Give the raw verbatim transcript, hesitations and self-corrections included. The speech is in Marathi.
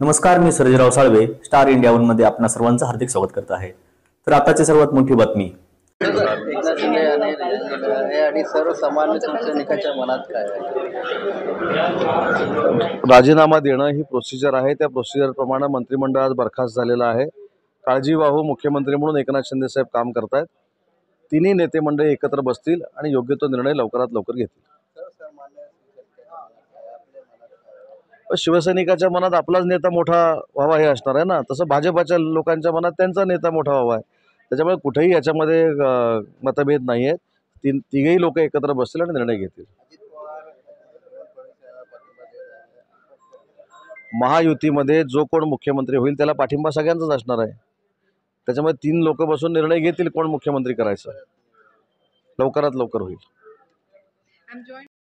नमस्कार, मी Sarjerao Salve star India one मध्ये आपणा सर्वांचं हार्दिक स्वागत करत आहे। तर आताची सर्वात मोठी बातमी, एकनाथ शिंदे आणि आणि सर्वसामान्य शिवसैनिकांच्या मनात काय आहे? राजीनामा देणं ही प्रोसिजर आहे। त्या प्रोसिजर प्रमाणे मंत्रिमंडळ आज बरखास्त झालेलं आहे। काळजीवाहू मुख्यमंत्री म्हणून एकनाथ शिंदे साहेब काम करतायत। तिन्ही नेते मंडळी एकत्र बसतील आणि योग्य तो निर्णय लवकरात लवकर घेतील। शिवसैनिकाच्या मनात आपलाच नेता मोठा व्हावा हे असणार आहे ना, तसं भाजपच्या लोकांच्या मनात त्यांचा नेता मोठा व्हावा आहे। त्याच्यामुळे कुठेही याच्यामध्ये मतभेद नाही आहेत। तीन तिघही लोक एकत्र बसतील आणि निर्णय घेतील। महायुतीमध्ये जो कोण मुख्यमंत्री होईल त्याला पाठिंबा सगळ्यांचाच असणार आहे। त्याच्यामुळे तीन लोक बसून निर्णय घेतील कोण मुख्यमंत्री करायचं, लवकरात लवकर होईल।